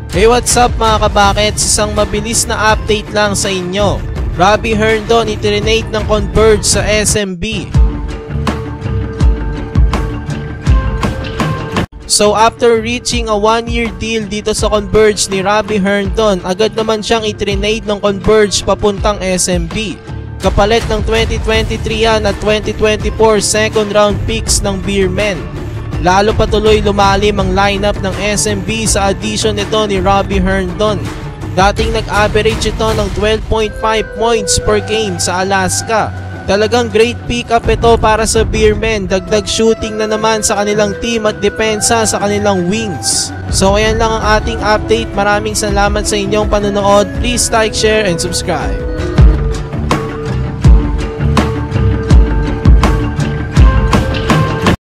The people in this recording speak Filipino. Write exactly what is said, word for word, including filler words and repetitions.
Hey, what's up mga kabuckets? Isang mabilis na update lang sa inyo. Robbie Herndon itirinate ng Converge sa S M B. So after reaching a one year deal dito sa Converge ni Robbie Herndon, agad naman siyang itirinate ng Converge papuntang S M B. Kapalit ng twenty twenty-three yan at twenty twenty-four second round picks ng Beermen. Lalo patuloy lumalim ang lineup ng S M B sa addition nito ni Robbie Herndon. Dating nag-average ito ng twelve point five points per game sa Alaska. Talagang great pick-up ito para sa Beermen. Dagdag shooting na naman sa kanilang team at depensa sa kanilang wings. So ayan lang ang ating update. Maraming salamat sa inyong panonood. Please like, share, and subscribe.